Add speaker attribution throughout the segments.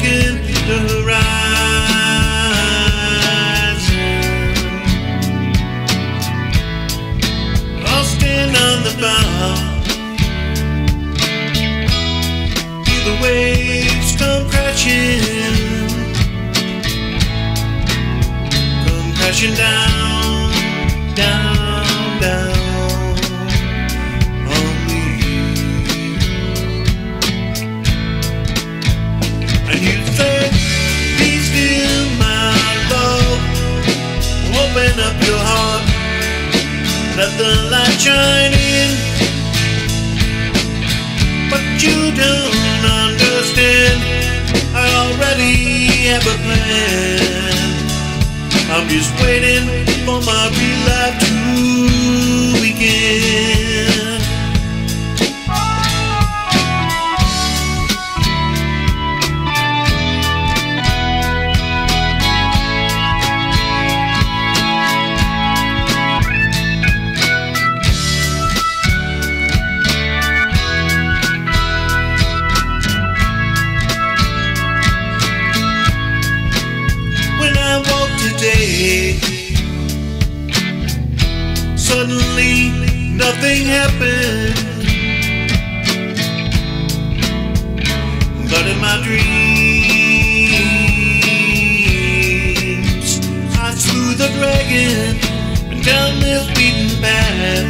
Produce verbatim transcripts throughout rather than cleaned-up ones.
Speaker 1: breaking the horizon. I'll stand on the bow, feel the waves come crashing, come crashing down, down, down. Open up your heart, let the light shine in. But you don't understand, I already have a plan. I'm just waiting for my real life to begin. Today, suddenly nothing happened, but in my dreams I slew the dragon and down this beaten path,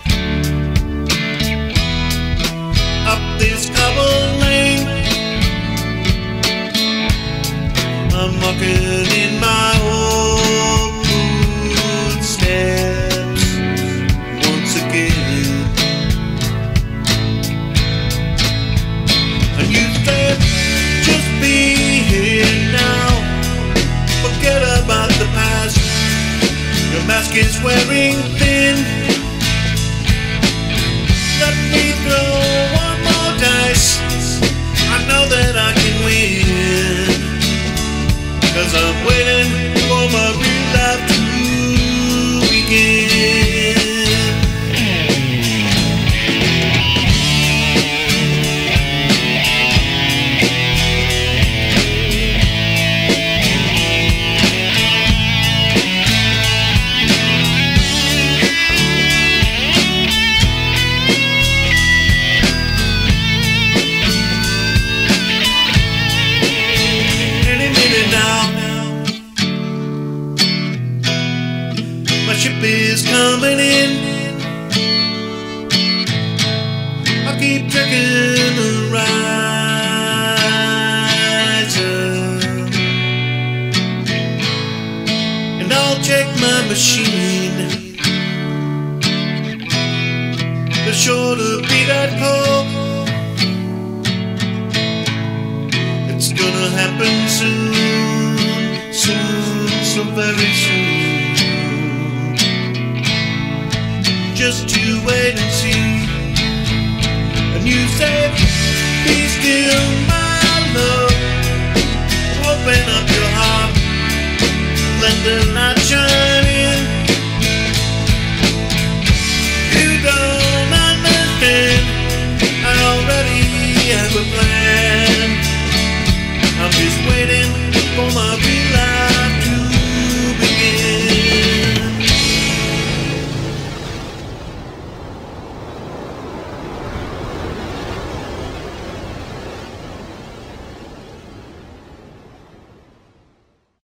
Speaker 1: up this cobble lane. I'm walking in my own footsteps once again. And you said, just be here now, forget about the past. Your mask is wearing thin. Let me throw one more dice, I know that I can win. 'Cause I'm waiting for my real life to begin. My ship is coming in, I'll keep checking the horizon, and I'll check my machine. There's sure to be that call, it's gonna happen soon, soon, so very soon. Just to wait and see. And you said, be still my love, open up your heart, let the light shine in. You don't understand, I already have a plan. I'm just waiting for my real